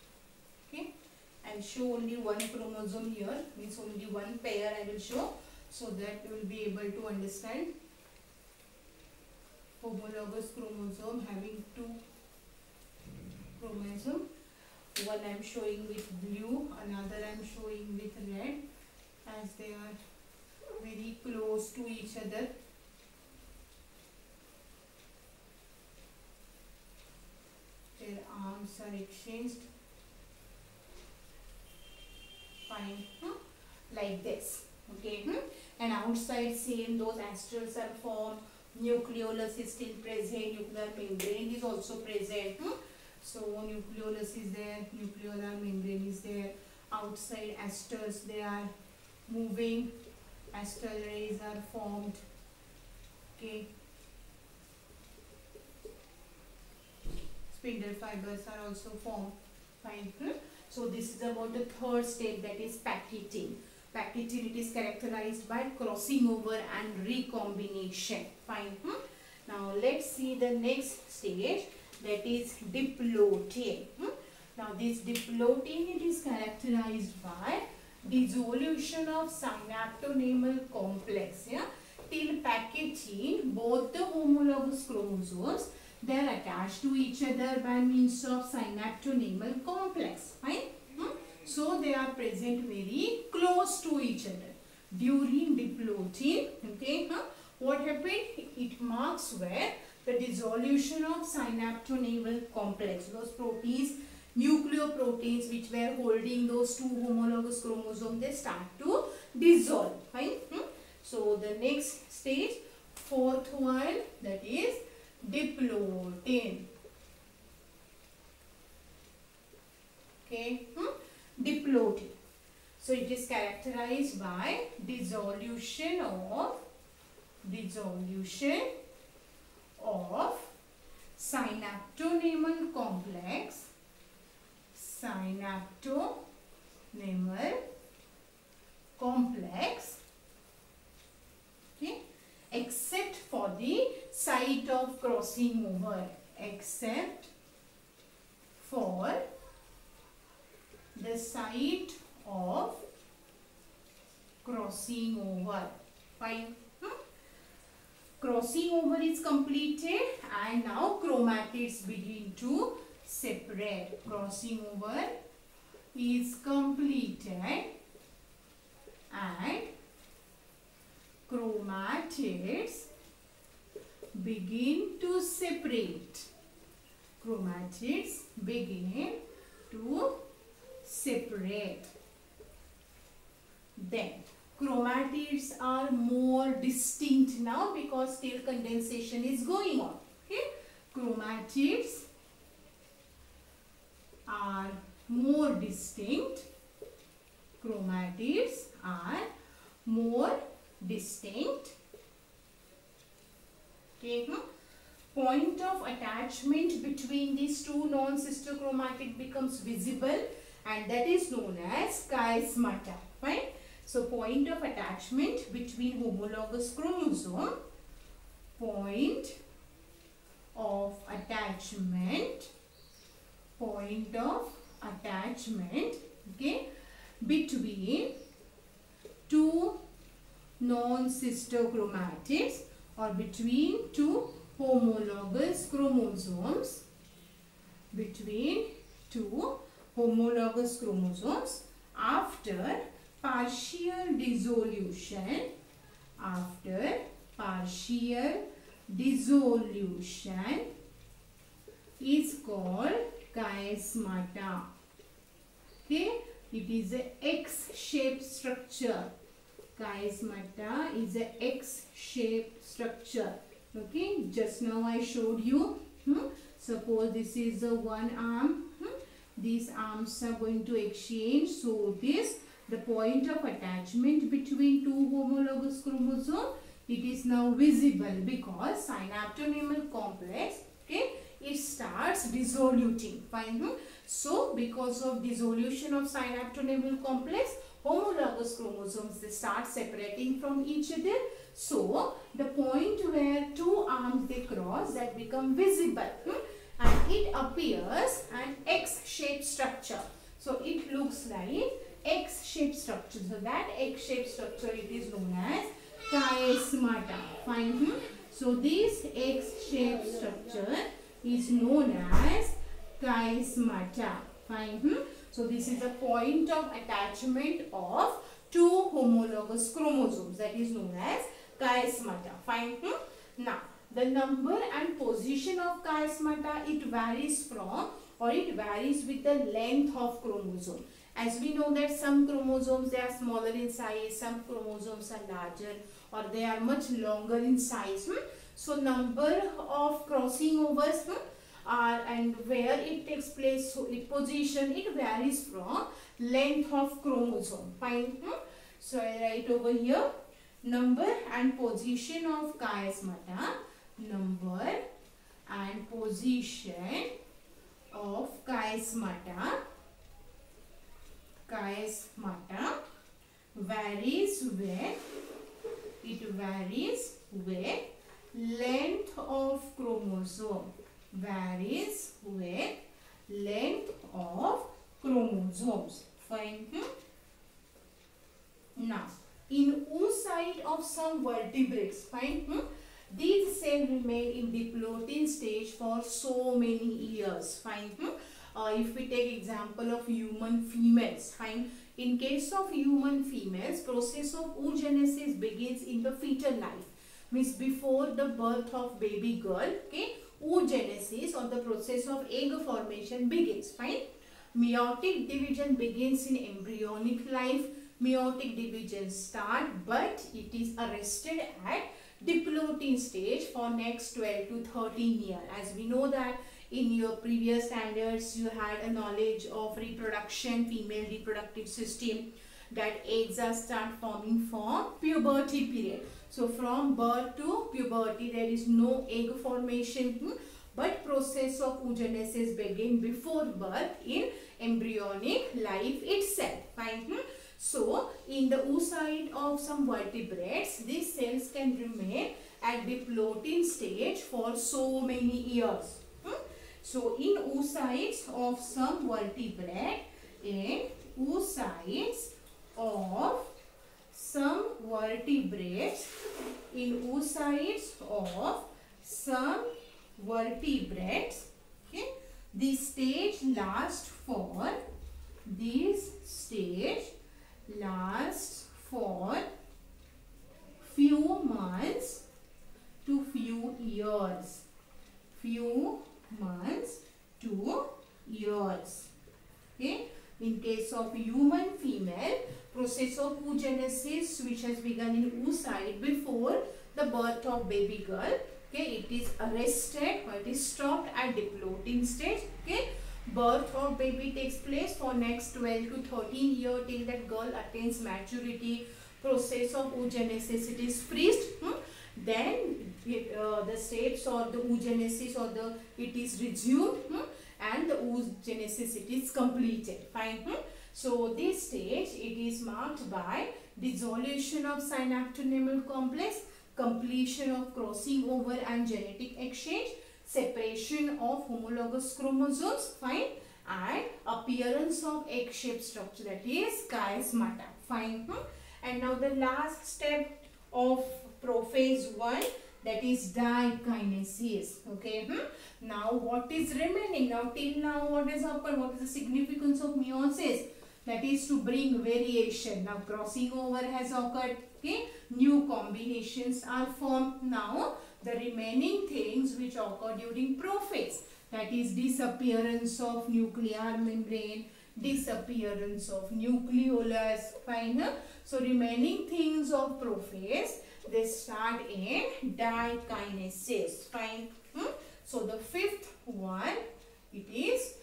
Okay. I'll show only one chromosome here, means only one pair I will show. so that you will be able to understand. Homologous chromosome having two chromosomes. One I am showing with blue, another I am showing with red, as they are very close to each other. Their arms are exchanged. Fine. Hmm? Like this. Okay. Hmm? And outside same, those astrals are formed. Nucleolus is still present. Nuclear membrane is also present. Hmm? So nucleolus is there. Nucleolar membrane is there. Outside astrals they are moving. Astral rays are formed. Okay. Spindle fibers are also formed. Fine. Hmm? So this is about the third step, that is packeting. Packeting, it is characterized by crossing over and recombination. Fine. Hmm? Now let's see the next stage, that is diploidy. Hmm? Now this diploidy, it is characterized by dissolution of synaptonemal complex. Yeah? Till packeting, both the homologous chromosomes, they are attached to each other by means of synaptonemal complex. Fine? Hmm? So they are present very close to each other during diploidy. Okay? Huh? What happened? It marks where the dissolution of synaptonemal complex, those proteins, nucleoproteins which were holding those two homologous chromosomes, they start to dissolve. Fine? Hmm? So the next stage, fourth one, that is diploidy. Okay? Hmm? Diploidy. So it is characterized by dissolution of dissolution of synaptonemal complex, synaptonemal complex, okay, except for the site of crossing over, except for the site of crossing over. Fine. Hmm? Crossing over is completed and now chromatids begin to separate. Crossing over is completed and chromatids begin to separate. Chromatids begin to separate. Then chromatids are more distinct now because still condensation is going on. Okay? Chromatids are more distinct. Chromatids are more distinct. Okay? Hmm? Point of attachment between these two non-sister chromatid becomes visible, and that is known as chiasmata. Right? So point of attachment between homologous chromosome, point of attachment, point of attachment, okay, between two non-sister chromatids or between two homologous chromosomes, between two homologous chromosomes after partial dissolution, after partial dissolution is called chiasmata. Okay, it is a X-shaped structure. Chiasmata is a X-shaped structure. Okay, just now I showed you. Hmm? Suppose this is the one arm. Hmm? These arms are going to exchange. So this, the point of attachment between two homologous chromosomes, it is now visible because synaptonemal complex, okay, it starts dissoluting. Fine. Hmm? So because of dissolution of synaptonemal complex, homologous chromosomes, they start separating from each other. So the point where two arms they cross, that become visible. Hmm? And it appears an X-shaped structure. So it looks like X-shaped structure. So that X-shaped structure, it is known as chiasmata. Fine. Hmm? So this X-shaped structure is known as chiasmata. Fine. Hmm? So this is a point of attachment of two homologous chromosomes, that is known as chiasmata. Fine. Hmm? Now the number and position of chiasmata, it varies from, or it varies with the length of chromosome. As we know that some chromosomes, they are smaller in size, some chromosomes are larger, or they are much longer in size. Hmm? So number of crossing overs, hmm, are, and where it takes place, so its position, it varies from length of chromosome. Fine. Hmm? So I write over here, number and position of chiasmata, number and position of chiasmata, chiasmata varies with, it varies with length of chromosome, varies with length of chromosomes. Fine. Hmm? Now, in oocyte of some vertebrates, fine, hmm, these cells remain in diplotin stage for so many years. Fine. Hmm? Uh, if we take example of human females, fine. In case of human females, process of oogenesis begins in the fetal life, means before the birth of baby girl. Okay, oogenesis, or the process of egg formation, begins. Fine. Meiotic division begins in embryonic life. Meiotic division start, but it is arrested at diplotin stage for next twelve to thirteen years. As we know that in your previous standards, you had a knowledge of reproduction, female reproductive system, that eggs are start forming from puberty period. So from birth to puberty, there is no egg formation, hmm, but process of oogenesis begin before birth in embryonic life itself. Fine. Hmm? So in the oocyte of some vertebrates, these cells can remain at diplotin stage for so many years. Hmm? So in oocytes of some vertebrate, in oocytes of some vertebrates, in oocytes of some vertebrates, okay, this stage lasts for, this stage lasts for few months to few years, few months to years. Okay, in case of human female, process of oogenesis, which has begun in oocyte before the birth of baby girl, okay, it is arrested, or it is stopped at diplotin stage. Okay, birth of baby takes place for next twelve to thirteen years till that girl attains maturity. Process of oogenesis, it is freezed. Hmm? Then it, uh, the steps or the oogenesis or the it is resumed, hmm? and the oogenesis, it is completed. Fine. Hmm? So this stage, it is marked by dissolution of synaptonemal complex, completion of crossing over and genetic exchange, separation of homologous chromosomes, fine, and appearance of egg-shaped structure, that is chiasmata. Fine. Hmm? And now the last step of prophase one, that is dikinesis. Okay. Hmm? Now what is remaining? Now till now what has happened? What is the significance of meiosis? That is to bring variation. Now crossing over has occurred. Okay. New combinations are formed. Now the remaining things which occur during prophase, that is disappearance of nuclear membrane, disappearance of nucleolus. Fine. So remaining things of prophase, they start in dikinesis. Fine. Hmm? So the fifth one, it is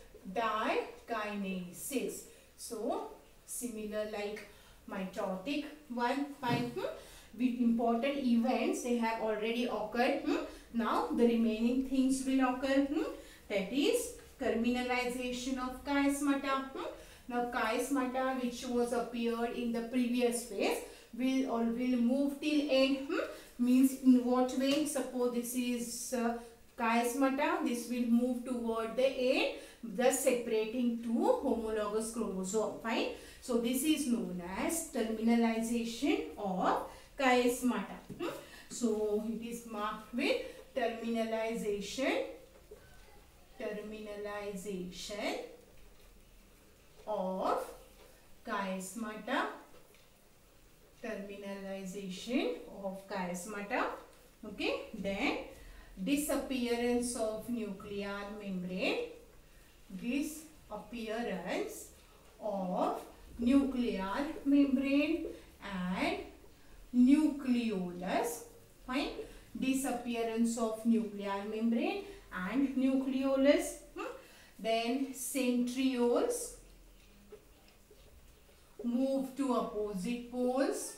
dikinesis. So similar like mitotic one. Fine. Hmm? With important events, they have already occurred. Hmm? Now the remaining things will occur. Hmm? That is terminalization of chiasmata. Hmm? Now chiasmata, which was appeared in the previous phase, will or will move till end. Hmm? Means in what way? Suppose this is uh, chiasmata, this will move toward the end, thus separating two homologous chromosome. Fine. So this is known as terminalization of chiasmata. Hmm? So it is marked with terminalization, terminalization of chiasmata, terminalization of chiasmata. Okay, then disappearance of nuclear membrane, disappearance of nuclear membrane and nucleolus. Fine. Disappearance of nuclear membrane and nucleolus. Hmm? Then centrioles move to opposite poles.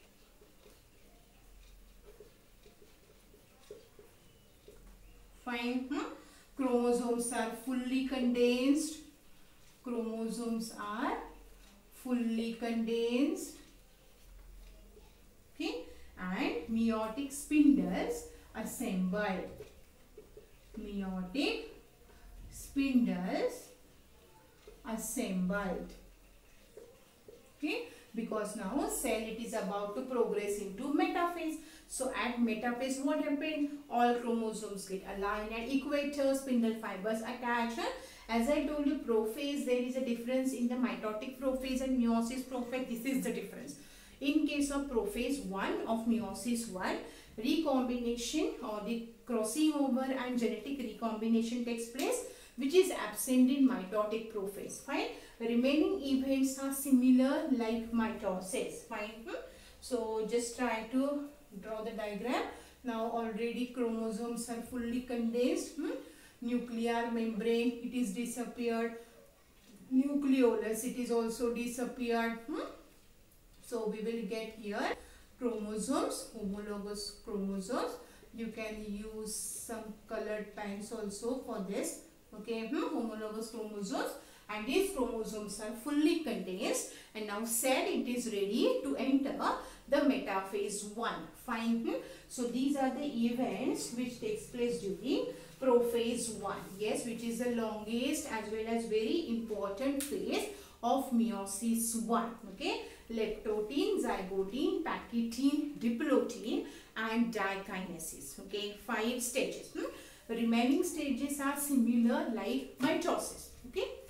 Fine. Hmm? Chromosomes are fully condensed. Chromosomes are fully condensed. Okay. And meiotic spindles assembled. Meiotic spindles assembled. Okay, because now cell it is about to progress into metaphase. So at metaphase what happened? All chromosomes get aligned at equator, spindle fibers attached. As I told you, prophase, there is a difference in the mitotic prophase and meiosis prophase. This is the difference. In case of prophase one of meiosis one, recombination or the crossing over and genetic recombination takes place, which is absent in mitotic prophase. Fine. Remaining events are similar like mitosis. Fine. Hmm? So just try to draw the diagram. Now already chromosomes are fully condensed. Hmm? Nuclear membrane, it is disappeared. Nucleolus, it is also disappeared. Hmm? So we will get here chromosomes, homologous chromosomes. You can use some colored pens also for this. Okay, hmm? Homologous chromosomes, and these chromosomes are fully condensed, and now cell it is ready to enter the metaphase one. Fine. Hmm? So these are the events which takes place during prophase one. Yes, which is the longest as well as very important phase of meiosis one. Okay, leptotin, zygotin, pachytin, diplotin and dikinesis. Okay, five stages. Hmm? The remaining stages are similar like mitosis. Okay.